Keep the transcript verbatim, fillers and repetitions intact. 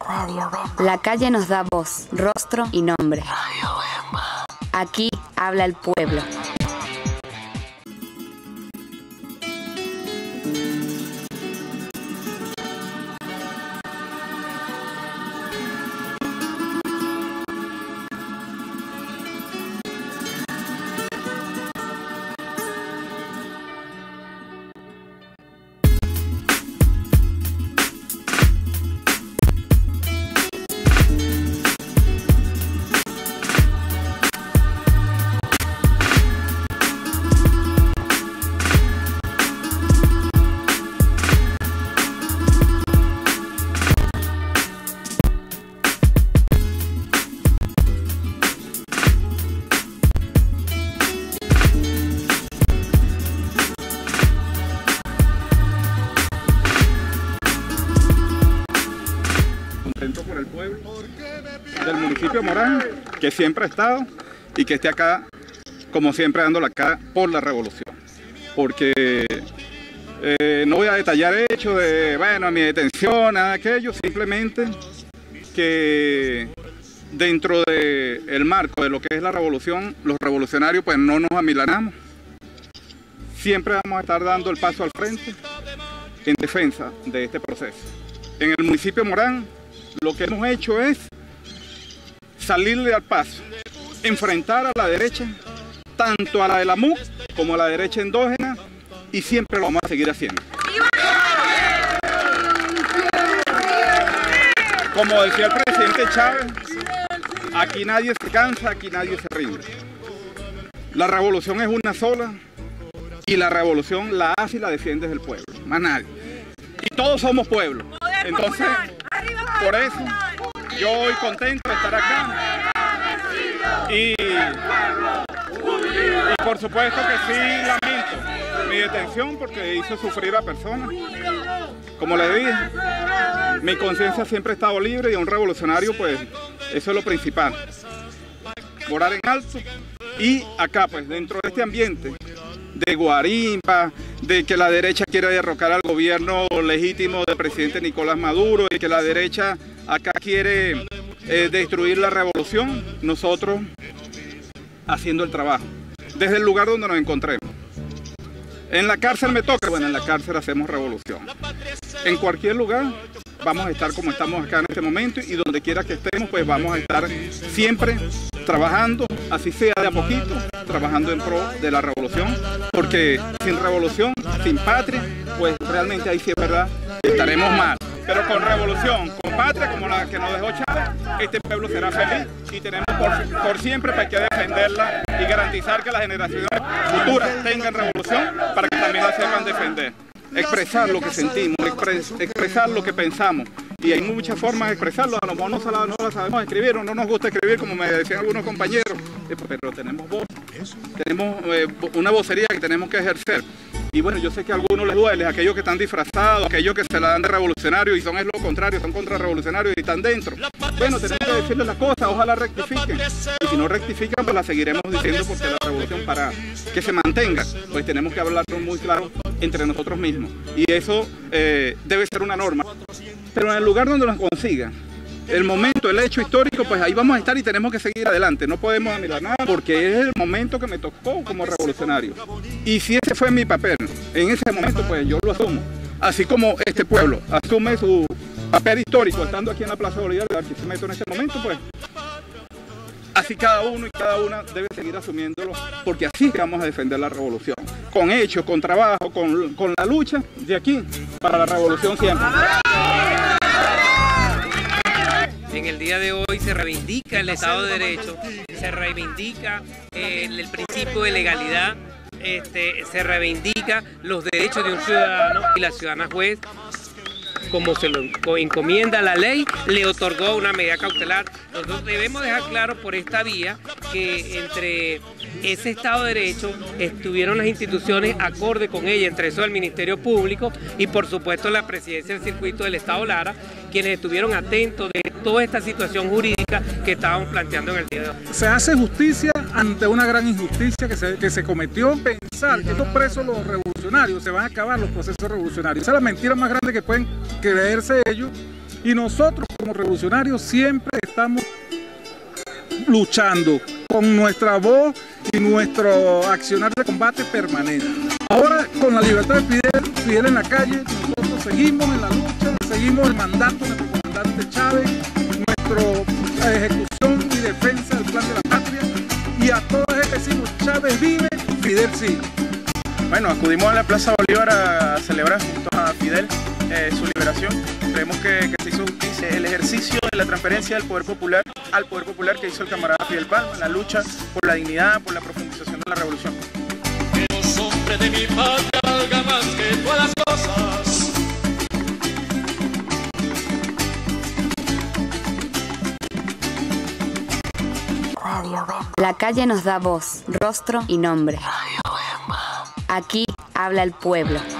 La calle nos da voz, rostro y nombre. Aquí habla el pueblo. Por el pueblo del municipio de Morán, que siempre ha estado y que esté acá, como siempre, dando la cara por la revolución. Porque eh, no voy a detallar hechos de, bueno, mi detención, nada de aquello, simplemente que dentro del marco de lo que es la revolución, los revolucionarios pues no nos amilanamos. Siempre vamos a estar dando el paso al frente en defensa de este proceso. En el municipio de Morán, lo que hemos hecho es salirle al paso, enfrentar a la derecha, tanto a la de la M U C como a la derecha endógena, y siempre lo vamos a seguir haciendo. Como decía el presidente Chávez, aquí nadie se cansa, aquí nadie se rinde. La revolución es una sola y la revolución la hace y la defiende el pueblo, más nadie. Y todos somos pueblo. Entonces, por eso, yo hoy contento de estar acá. Y, y por supuesto que sí lamento mi detención porque hizo sufrir a personas. Como les dije, mi conciencia siempre ha estado libre y a un revolucionario, pues, eso es lo principal. Morar en alto y acá, pues, dentro de este ambiente de guarimpa, de que la derecha quiere derrocar al gobierno legítimo del presidente Nicolás Maduro y que la derecha acá quiere eh, destruir la revolución, nosotros haciendo el trabajo, desde el lugar donde nos encontremos. En la cárcel me toca, bueno, en la cárcel hacemos revolución. En cualquier lugar vamos a estar como estamos acá en este momento y donde quiera que estemos, pues vamos a estar siempre trabajando, así sea de a poquito, trabajando en pro de la revolución, porque sin revolución, sin patria, pues realmente ahí sí es verdad, estaremos mal. Pero con revolución, con patria, como la que nos dejó Chávez, este pueblo será feliz y tenemos por, por siempre pues, que defenderla y garantizar que las generaciones futuras tengan revolución para que también la sepan defender. Expresar lo que sentimos, expres, expresar lo que pensamos. Y hay muchas formas de expresarlo, a lo mejor no, no, no la sabemos escribir o no nos gusta escribir, como me decían algunos compañeros, pero tenemos voz, tenemos eh, una vocería que tenemos que ejercer. Y bueno, yo sé que a algunos les duele, aquellos que están disfrazados, aquellos que se la dan de revolucionarios y son es lo contrario, son contrarrevolucionarios y están dentro. Bueno, tenemos que decirles las cosas, ojalá rectifiquen. Y si no rectifican, pues la seguiremos diciendo porque la revolución, para que se mantenga, pues tenemos que hablarlo muy claro entre nosotros mismos. Y eso eh, debe ser una norma. Pero en el lugar donde nos consigan, el momento, el hecho histórico, pues ahí vamos a estar y tenemos que seguir adelante. No podemos mirar nada porque es el momento que me tocó como revolucionario. Y si ese fue mi papel, en ese momento, pues yo lo asumo. Así como este pueblo asume su papel histórico estando aquí en la Plaza Bolívar de Barquisimeto en este momento, pues así cada uno y cada una debe seguir asumiéndolo, porque así es que vamos a defender la revolución. Con hechos, con trabajo, con, con la lucha de aquí para la revolución siempre. En el día de hoy se reivindica el Estado de Derecho, se reivindica eh, el principio de legalidad, este, se reivindica los derechos de un ciudadano y la ciudadana juez, como se lo encomienda la ley, le otorgó una medida cautelar. Nosotros debemos dejar claro por esta vía que entre ese Estado de Derecho estuvieron las instituciones acorde con ella, entre eso el Ministerio Público y por supuesto la Presidencia del Circuito del Estado Lara, quienes estuvieron atentos de toda esta situación jurídica que estábamos planteando en el día de hoy. Se hace justicia ante una gran injusticia que se, que se cometió. Pensar que estos presos, los revolucionarios, se van a acabar los procesos revolucionarios. Esa es la mentira más grande que pueden creerse ellos, Y nosotros como revolucionarios siempre estamos luchando con nuestra voz y nuestro accionar de combate permanente. Ahora, con la libertad de Fidel, Fidel en la calle, nosotros seguimos en la lucha, seguimos el mandato de nuestro comandante Chávez, nuestra ejecución y defensa del plan de la patria, y a todas ellas decimos: Chávez vive, Fidel sigue. Bueno, acudimos a la Plaza Bolívar a celebrar junto a Fidel eh, su liberación. Creemos que, que se hizo justicia, el ejercicio de la transferencia del poder popular al poder popular que hizo el camarada Fidel Palma, en la lucha por la dignidad, por la profundización de la revolución. Que los hombres de mi patria valgan más que todas las cosas. La calle nos da voz, rostro y nombre. Aquí habla el pueblo.